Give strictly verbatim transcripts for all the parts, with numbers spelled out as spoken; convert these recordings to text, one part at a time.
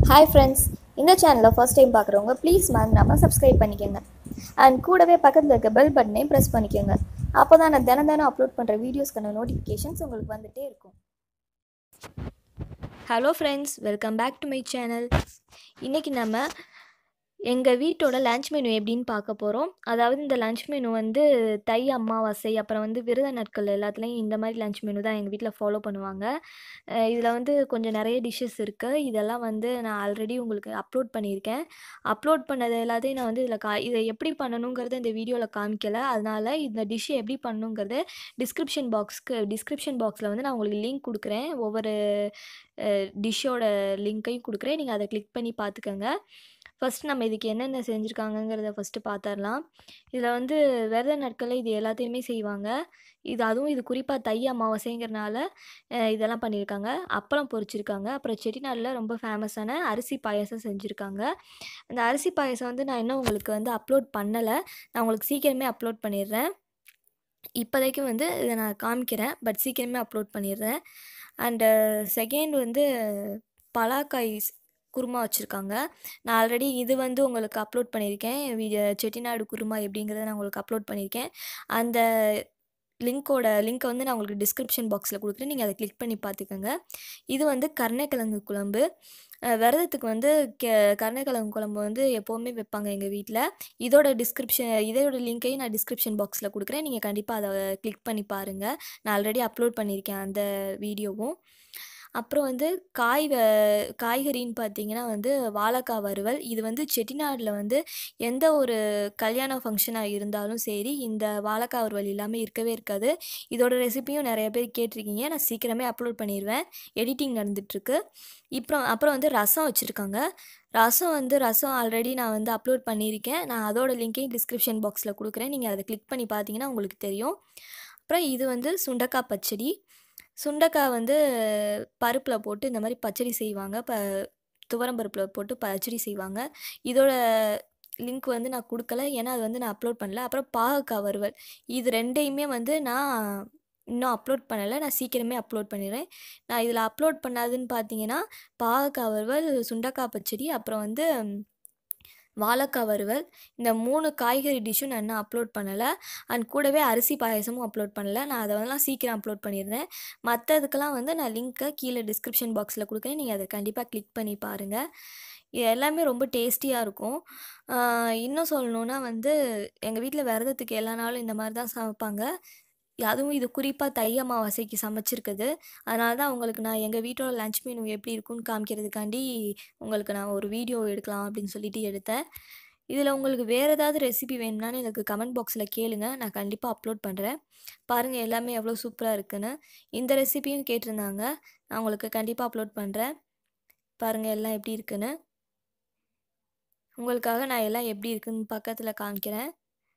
Hi friends, இந்த சேனலை first time பார்க்குறவங்க ப்ளீஸ் மறந்துடாமல் சப்ஸ்கிரைப் பண்ணிக்கோங்க. அண்ட் கூடவே பக்கத்தில் இருக்க பெல் பட்டனையும் ப்ரெஸ் பண்ணிக்கோங்க. அப்போ தான் நான் தினம் தினம் அப்லோட் பண்ணுற வீடியோஸ்க்கான நோட்டிஃபிகேஷன்ஸ் உங்களுக்கு வந்துகிட்டே இருக்கும். Hello friends, welcome back to my channel. இன்றைக்கி நம்ம எங்கள் வீட்டோட லன்ச் மெனு எப்படின்னு பார்க்க போகிறோம். அதாவது இந்த லன்ச் மெனு வந்து தை அமாவாசை அப்புறம் வந்து விரத நாட்கள் எல்லாத்துலேயும் இந்த மாதிரி லன்ச் மெனு தான் எங்கள் வீட்டில் ஃபாலோ பண்ணுவாங்க. இதில் வந்து கொஞ்சம் நிறைய டிஷ்ஷஸ் இருக்குது. இதெல்லாம் வந்து நான் ஆல்ரெடி உங்களுக்கு அப்லோட் பண்ணியிருக்கேன். அப்லோட் பண்ணது எல்லாத்தையும் நான் வந்து இதில் கா இதை எப்படி பண்ணணுங்கிறத இந்த வீடியோவில் காமிக்கலை. அதனால் இந்த டிஷ்ஷை எப்படி பண்ணணுங்கிறத டிஸ்கிரிப்ஷன் பாக்ஸ்க்கு டிஸ்கிரிப்ஷன் பாக்ஸில் வந்து நான் உங்களுக்கு லிங்க் கொடுக்குறேன். ஒவ்வொரு டிஷ்ஷோட லிங்க்கையும் கொடுக்குறேன். நீங்கள் அதை கிளிக் பண்ணி பார்த்துக்கோங்க. ஃபஸ்ட் நம்ம இதுக்கு என்னென்ன செஞ்சுருக்காங்கங்கிறத ஃபஸ்ட்டு பார்த்துடலாம். இதில் வந்து விரத நாட்களில் இது எல்லாத்தையுமே செய்வாங்க. இது அதுவும் இது குறிப்பாக தை அமாவாசைங்கிறனால இதெல்லாம் பண்ணியிருக்காங்க. அப்பளம் பொரிச்சிருக்காங்க. அப்புறம் செட்டிநாடில் ரொம்ப ஃபேமஸான அரிசி பாயாசம் செஞ்சுருக்காங்க. அந்த அரிசி பாயாசம் வந்து நான் இன்னும் உங்களுக்கு வந்து அப்லோட் பண்ணலை. நான் உங்களுக்கு சீக்கிரமே அப்லோட் பண்ணிடுறேன். இப்போதைக்கு வந்து இதை நான் காமிக்கிறேன், பட் சீக்கிரமே அப்லோட் பண்ணிடுறேன். அண்டு செகண்ட் வந்து பலாக்காய் குருமா வச்சுருக்காங்க. நான் ஆல்ரெடி இது வந்து உங்களுக்கு அப்லோட் பண்ணியிருக்கேன். செட்டிநாடு குருமா எப்படிங்கிறத நான் உங்களுக்கு அப்லோட் பண்ணியிருக்கேன். அந்த லிங்க்கோட லிங்க்கை வந்து நான் உங்களுக்கு டிஸ்கிரிப்ஷன் பாக்ஸில் கொடுக்குறேன். நீங்கள் அதை கிளிக் பண்ணி பார்த்துக்கோங்க. இது வந்து கருணைக்கிழங்கு குழம்பு. விரதத்துக்கு வந்து கெ கருணைக்கிழங்கு குழம்பு வந்து எப்போவுமே வைப்பாங்க எங்கள் வீட்டில். இதோட டிஸ்கிரிப்ஷன் இதோட லிங்க்கையும் நான் டிஸ்கிரிப்ஷன் பாக்ஸில் கொடுக்குறேன். நீங்கள் கண்டிப்பாக அதை கிளிக் பண்ணி பாருங்கள். நான் ஆல்ரெடி அப்லோட் பண்ணியிருக்கேன் அந்த வீடியோவும். அப்புறம் வந்து காய் வ காய்கறின்னு பார்த்தீங்கன்னா வந்து வாழைக்காய் வறுவல். இது வந்து செட்டிநாடில் வந்து எந்த ஒரு கல்யாண ஃபங்க்ஷனாக இருந்தாலும் சரி, இந்த வாழைக்காய் வறுவல் இல்லாமல் இருக்கவே இருக்காது. இதோட ரெசிபியும் நிறைய பேர் கேட்டிருக்கீங்க. நான் சீக்கிரமே அப்லோட் பண்ணிடுவேன். எடிட்டிங் நடந்துகிட்ருக்கு. இப்போ அப்புறம் வந்து ரசம் வச்சுருக்காங்க. ரசம் வந்து ரசம் ஆல்ரெடி நான் வந்து அப்லோட் பண்ணியிருக்கேன். நான் அதோட லிங்க்கையும் டிஸ்கிரிப்ஷன் பாக்ஸில் கொடுக்குறேன். நீங்கள் அதை கிளிக் பண்ணி பார்த்தீங்கன்னா உங்களுக்கு தெரியும். அப்புறம் இது வந்து சுண்டக்காய் பச்சடி. சுண்டைக்காய் வந்து பருப்பில் போட்டு இந்த மாதிரி பச்சடி செய்வாங்க. ப துவரம் பருப்பில் போட்டு பச்சடி செய்வாங்க. இதோட லிங்க் வந்து நான் கொடுக்கல, ஏன்னா அது வந்து நான் அப்லோட் பண்ணல. அப்புறம் பாகக்காய் வறுவல். இது ரெண்டையுமே வந்து நான் இன்னும் அப்லோட் பண்ணலை. நான் சீக்கிரமே அப்லோட் பண்ணிடுறேன். நான் இதில் அப்லோட் பண்ணாதுன்னு பார்த்தீங்கன்னா பாகக்காய் வறுவல், சுண்டைக்காய் பச்சடி, அப்புறம் வந்து வாழைக்காய் வறுவல். இந்த மூணு காய்கறி டிஷ்ஷும் நான் இன்னும் அப்லோட் பண்ணலை. அண்ட் கூடவே அரிசி பாயசமும் அப்லோட் பண்ணலை. நான் அதை வந்து சீக்கிரம் அப்லோட் பண்ணிடுறேன். மற்றதுக்கெல்லாம் வந்து நான் லிங்க்கை கீழே டிஸ்கிரிப்ஷன் பாக்ஸில் கொடுக்குறேன். நீங்கள் அதை கண்டிப்பாக கிளிக் பண்ணி பாருங்கள். இது எல்லாமே ரொம்ப டேஸ்டியாக இருக்கும். இன்னும் சொல்லணுன்னா வந்து எங்கள் வீட்டில் விரதத்துக்கு எல்லா நாளும் இந்த மாதிரி தான் சமைப்பாங்க. அதுவும் இது குறிப்பாக தை அமாவாசைக்கு சமைச்சிருக்குது. அதனால தான் உங்களுக்கு நான் எங்கள் வீட்டோட லன்ச் மெனு எப்படி இருக்குன்னு காமிக்கிறதுக்காண்டி உங்களுக்கு நான் ஒரு வீடியோ எடுக்கலாம் அப்படின்னு சொல்லிட்டு எடுத்தேன். இதில் உங்களுக்கு வேறு ஏதாவது ரெசிபி வேணும்னாலும் எனக்கு கமெண்ட் பாக்ஸில் கேளுங்க. நான் கண்டிப்பாக அப்லோட் பண்ணுறேன். பாருங்கள் எல்லாமே எவ்வளோ சூப்பராக இருக்குன்னு. இந்த ரெசிபியும் கேட்டிருந்தாங்க. நான் உங்களுக்கு கண்டிப்பாக அப்லோட் பண்ணுறேன். பாருங்கள் எல்லாம் எப்படி இருக்குன்னு. உங்களுக்காக நான் எல்லாம் எப்படி இருக்குன்னு பக்கத்தில் காமிக்கிறேன்.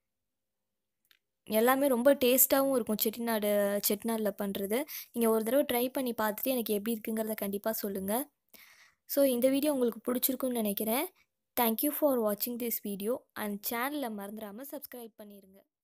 எல்லாமே ரொம்ப டேஸ்ட்டாகவும் இருக்கும். செட்டிநாடு செட்டிநாடில் பண்ணுறது. நீங்கள் ஒரு தடவை ட்ரை பண்ணி பார்த்துட்டு எனக்கு எப்படி இருக்குங்கிறத கண்டிப்பாக சொல்லுங்கள். ஸோ இந்த வீடியோ உங்களுக்கு பிடிச்சிருக்குன்னு நினைக்கிறேன். தேங்க்யூ ஃபார் வாட்சிங் திஸ் வீடியோ. அண்ட் சேனலை மறந்துடாமல் சப்ஸ்கிரைப் பண்ணிடுங்க.